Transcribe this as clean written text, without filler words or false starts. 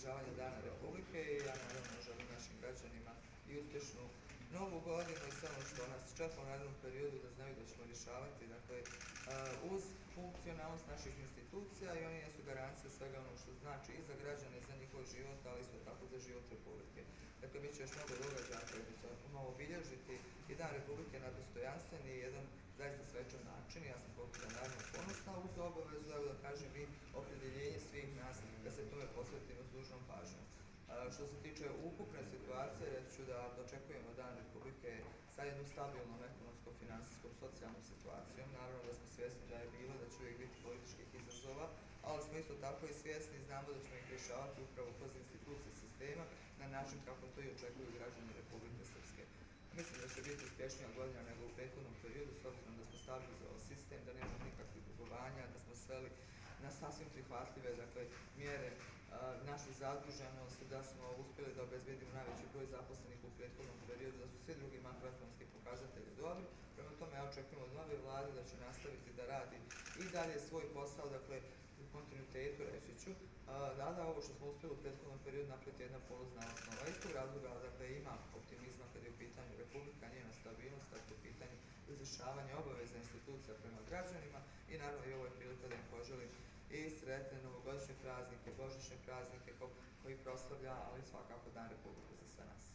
obilježavanja Dana Republike i ja naravno želim našim građanima i uspješnu novu godinu i sve ono što nas čeka u narednom periodu, da znaju da ćemo rješavati uz funkcionalnost naših institucija i oni jesu garancija svega ono što znači i za građane, i za njihov život, ali isto tako za život Republike. Dakle, bit će još mnogo događaja koji ćemo obilježiti i Dan Republike na dostojanstven i jedan zaista svečan način. Ja sam naravno ponosna uz obavezu, evo da kažem i opredjeljenje svih nas da se tome posvetimo s dužnom pažnjom. Što se tiče ukupne situacije, reći ću da dočekujemo Dan Republike sa jednom stabilnom ekonomskom, finansijskom, socijalnom situacijom. Naravno da smo svjesni da je bilo, da će uvijek biti političkih izazova, ali smo isto tako i svjesni i znamo da ćemo ih rješavati upravo kroz institucije sistema na način kako to i očekuju građani Republike Srpske. Mislim da će biti uspješnija godina nego u prethodnom periodu, s obzirom da smo stabilizovali sistem, da nema nikakvih dugovanja, da smo sveli na sasvim prihvatljive mjere našu zaduženost, da smo uspjeli da obezbedimo najveći broj zaposlenih u prethodnom periodu, da su svi drugi makroekonomski pokazatelji dobri. Prema tome ja očekujem od nove vlade da će nastaviti da radi i dalje svoj posao, u kontinuitetu reći ću, da ovo što smo uspjeli u prethodnom periodu napraviti jedna poluzna osnova. Iz tog razloga ima optimizma kad je u pitanju Republika, njena stabilnost, kad je u pitanju izvršavanja obaveza institucija prema građanima i naravno i ovo je prilika da im poželim i sretne novogodišnje praznike, božićne praznike koji proslavlja, ali svakako Dan Republike za sve nas.